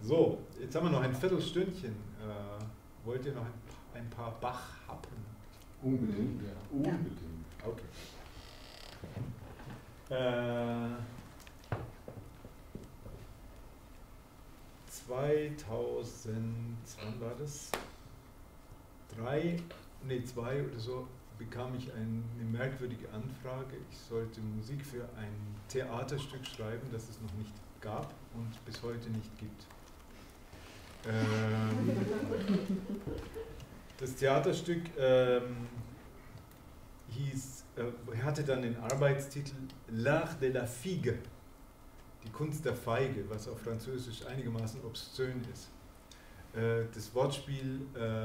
So, jetzt haben wir noch ein Viertelstündchen. Wollt ihr noch ein paar Bach-Happen? Unbedingt, ja. Unbedingt. Okay. 2000, wann war das? 2 oder so, bekam ich eine merkwürdige Anfrage. Ich sollte Musik für ein Theaterstück schreiben, das es noch nicht gab und bis heute nicht gibt. Das Theaterstück hatte dann den Arbeitstitel L'Art de la Figue, die Kunst der Feige, was auf Französisch einigermaßen obszön ist. Das Wortspiel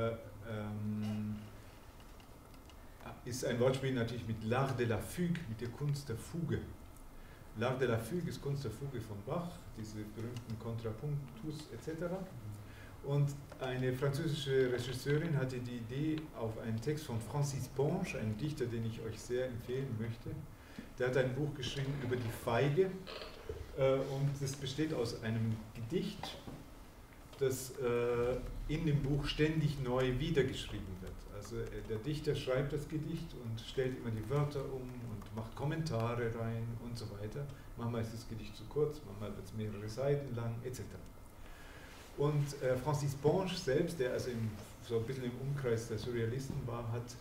ist ein Wortspiel natürlich mit L'Art de la Fugue, mit der Kunst der Fuge. L'Art de la Fugue ist Kunst der Fuge von Bach, diese berühmten Contrapunctus etc. Und eine französische Regisseurin hatte die Idee auf einen Text von Francis Ponge, einem Dichter, den ich euch sehr empfehlen möchte. Der hat ein Buch geschrieben über die Feige und das besteht aus einem Gedicht, das in dem Buch ständig neu wiedergeschrieben wird. Also der Dichter schreibt das Gedicht und stellt immer die Wörter um und macht Kommentare rein und so weiter. Manchmal ist das Gedicht zu kurz, manchmal wird es mehrere Seiten lang etc. Und Francis Ponge selbst, der also so ein bisschen im Umkreis der Surrealisten war, hat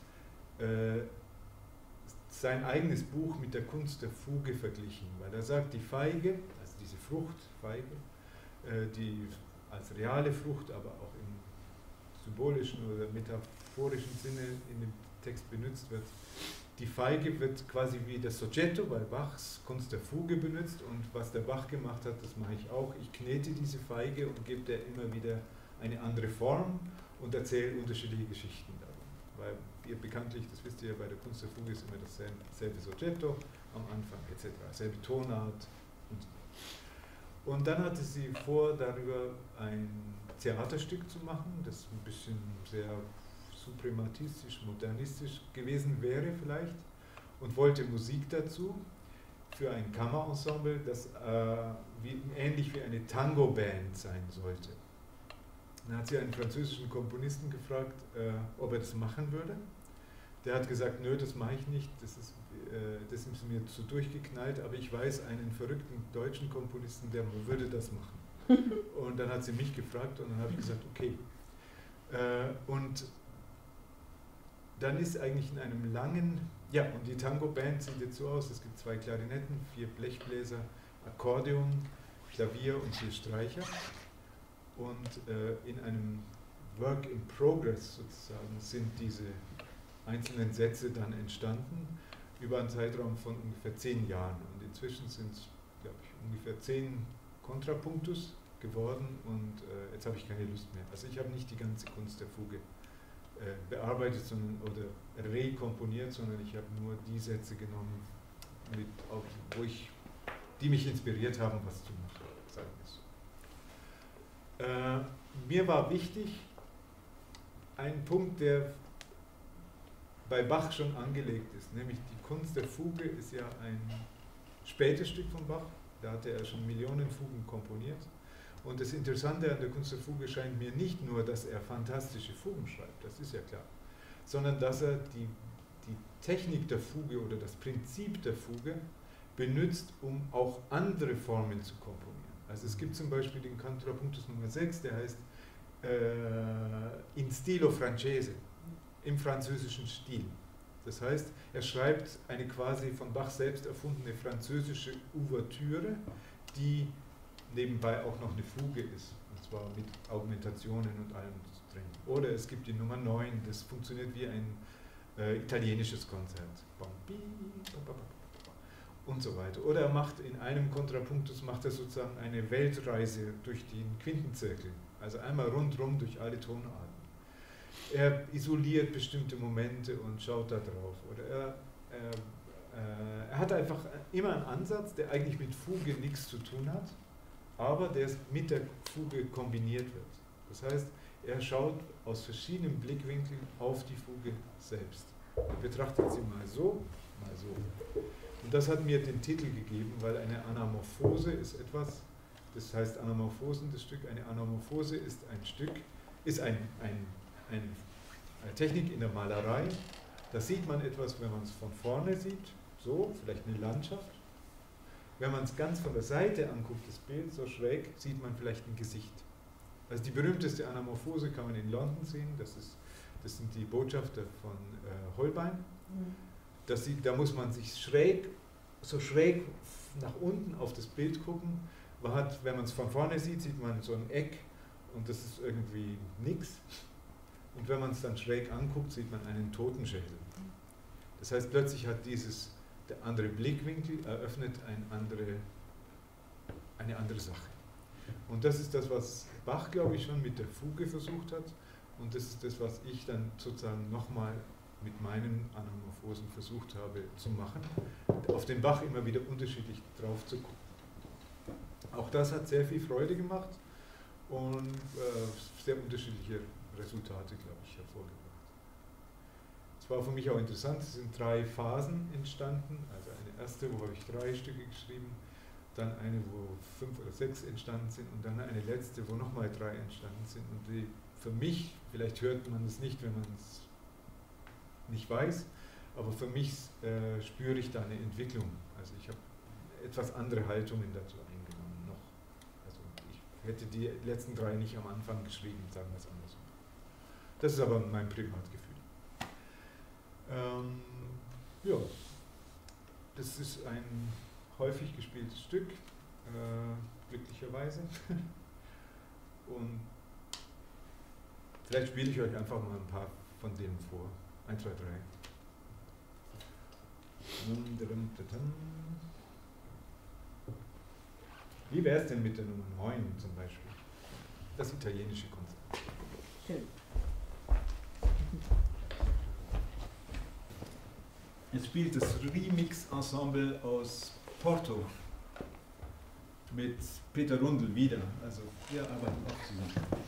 sein eigenes Buch mit der Kunst der Fuge verglichen, weil er sagt, die Feige, also diese Frucht, Feige, die als reale Frucht, aber auch im symbolischen oder metaphorischen Sinne in dem Text benutzt wird, die Feige wird quasi wie das Soggetto, weil Bachs Kunst der Fuge benutzt, und was der Bach gemacht hat, das mache ich auch. Ich knete diese Feige und gebe der immer wieder eine andere Form und erzähle unterschiedliche Geschichten darum. Weil ihr bekanntlich, das wisst ihr ja, bei der Kunst der Fuge ist immer dasselbe Soggetto am Anfang etc., selbe Tonart und so weiter. Und dann hatte sie vor, darüber ein Theaterstück zu machen, das ein bisschen sehr suprematistisch, modernistisch gewesen wäre vielleicht, und wollte Musik dazu für ein Kammerensemble, das ähnlich wie eine Tango-Band sein sollte. Dann hat sie einen französischen Komponisten gefragt, ob er das machen würde. Der hat gesagt, nö, das mache ich nicht, das ist mir zu durchgeknallt, aber ich weiß einen verrückten deutschen Komponisten, der würde das machen. Und dann hat sie mich gefragt und dann habe ich gesagt, okay. Und dann ist eigentlich in einem langen, ja, und die Tango-Band sieht jetzt so aus, es gibt 2 Klarinetten, 4 Blechbläser, Akkordeon, Klavier und 4 Streicher. Und in einem Work in Progress sozusagen sind diese einzelnen Sätze dann entstanden, über einen Zeitraum von ungefähr 10 Jahren. Und inzwischen sind es, glaube ich, ungefähr 10 Kontrapunktus geworden und jetzt habe ich keine Lust mehr. Also ich habe nicht die ganze Kunst der Fuge bearbeitet oder rekomponiert, sondern ich habe nur die Sätze genommen, die mich inspiriert haben, was zu machen, sagen wir so. Mir war wichtig, ein Punkt, der bei Bach schon angelegt ist, nämlich die Kunst der Fuge ist ja ein spätes Stück von Bach, da hatte er schon Millionen Fugen komponiert. Und das Interessante an der Kunst der Fuge scheint mir nicht nur, dass er fantastische Fugen schreibt, das ist ja klar, sondern dass er die Technik der Fuge oder das Prinzip der Fuge benutzt, um auch andere Formen zu komponieren. Also es gibt zum Beispiel den Contrapunctus Nummer 6, der heißt in stilo francese, im französischen Stil. Das heißt, er schreibt eine quasi von Bach selbst erfundene französische Ouvertüre, die nebenbei auch noch eine Fuge ist, und zwar mit Augmentationen und allem drin. Oder es gibt die Nummer 9, das funktioniert wie ein italienisches Konzert. Und so weiter. Oder er macht in einem Kontrapunktus sozusagen eine Weltreise durch den Quintenzirkel, also einmal rundherum durch alle Tonarten. Er isoliert bestimmte Momente und schaut da drauf. Oder er hat einfach immer einen Ansatz, der eigentlich mit Fuge nichts zu tun hat, aber der mit der Fuge kombiniert wird. Das heißt, er schaut aus verschiedenen Blickwinkeln auf die Fuge selbst. Er betrachtet sie mal so, mal so. Und das hat mir den Titel gegeben, weil eine Anamorphose ist etwas, Das heißt Anamorphosen, das Stück. Eine Anamorphose ist ein Stück, ist eine Technik in der Malerei. Da sieht man etwas, wenn man es von vorne sieht, so, vielleicht eine Landschaft. Wenn man es ganz von der Seite anguckt, das Bild so schräg, sieht man vielleicht ein Gesicht. Also die berühmteste Anamorphose kann man in London sehen, das sind die Botschafter von Holbein. Da muss man sich so schräg nach unten auf das Bild gucken. Wenn man es von vorne sieht, sieht man so ein Eck und das ist irgendwie nichts. Und wenn man es dann schräg anguckt, sieht man einen Totenschädel. Das heißt, plötzlich hat der andere Blickwinkel eröffnet eine andere Sache. Und das ist das, was Bach, glaube ich, schon mit der Fuge versucht hat. Und das ist das, was ich dann sozusagen nochmal mit meinen Anamorphosen versucht habe zu machen, auf den Bach immer wieder unterschiedlich drauf zu gucken. Auch das hat sehr viel Freude gemacht und sehr unterschiedliche Resultate, glaube ich, hervorgebracht. Es war für mich auch interessant, es sind 3 Phasen entstanden, also eine erste, wo habe ich 3 Stücke geschrieben, dann eine, wo 5 oder 6 entstanden sind und dann eine letzte, wo nochmal 3 entstanden sind. Und die, für mich, vielleicht hört man es nicht, wenn man es nicht weiß, aber für mich spüre ich da eine Entwicklung. Also ich habe etwas andere Haltungen dazu eingenommen noch. Also ich hätte die letzten 3 nicht am Anfang geschrieben, sagen wir es andersrum. Das ist aber mein Privatgefühl. Ja, das ist ein häufig gespieltes Stück, glücklicherweise. Und vielleicht spiele ich euch einfach mal ein paar von denen vor. 1, 2, 3. Wie wäre es denn mit der Nummer 9 zum Beispiel? Das italienische Konzert. Schön. Jetzt spielt das Remix-Ensemble aus Porto mit Peter Rundl wieder. Also wir arbeiten auch zusammen.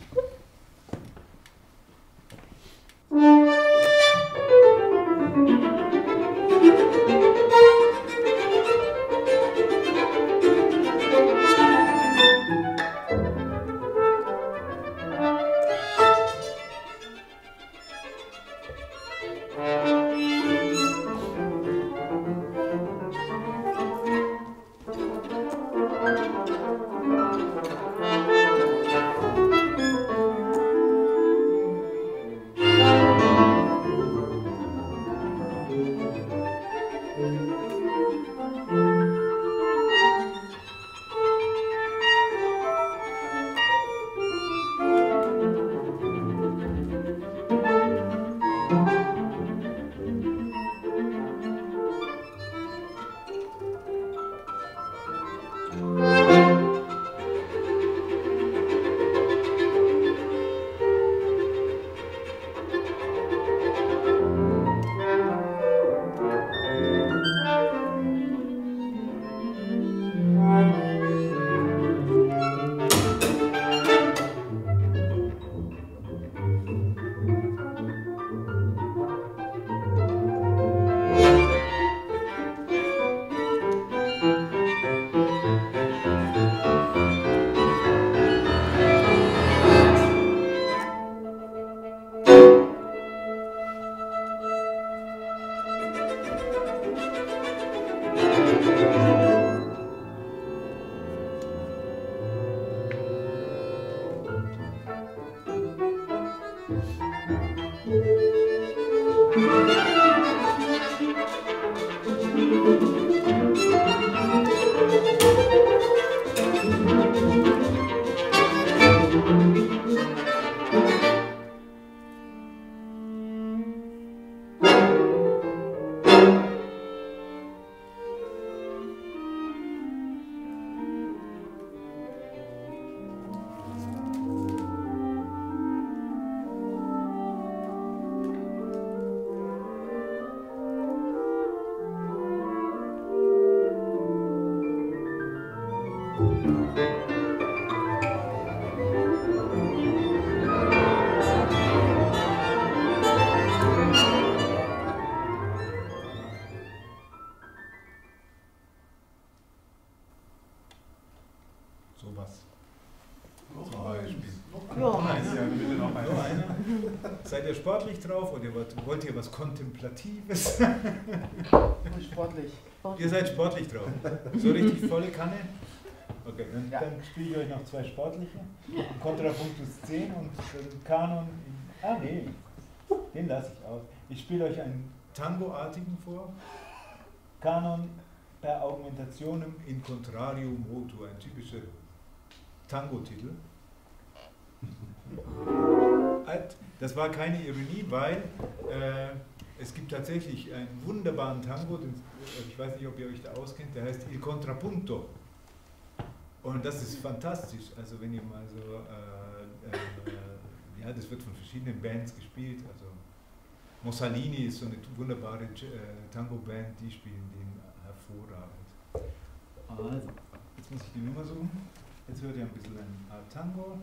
was. Zum Beispiel. Noch eins, ja, bitte noch eins. Nur einer. Seid ihr sportlich drauf oder wollt ihr was Kontemplatives? Sportlich. Ihr seid sportlich drauf. So richtig volle Kanne? Okay, dann spiele ich euch noch 2 sportliche. Kontrapunktus 10 und Kanon. Nee, den lasse ich aus. Ich spiele euch einen Tango-artigen vor. Kanon per Augmentationem in contrario motu, ein typischer Tango-Titel. Das war keine Ironie, weil es gibt tatsächlich einen wunderbaren Tango, ich weiß nicht, ob ihr euch da auskennt, der heißt Il Contrapunto. Und das ist fantastisch, also wenn ihr mal so, ja, das wird von verschiedenen Bands gespielt, also Mussolini ist so eine wunderbare Tango-Band, die spielen den hervorragend. Also, jetzt muss ich die Nummer suchen, jetzt hört ihr ein bisschen ein Art Tango.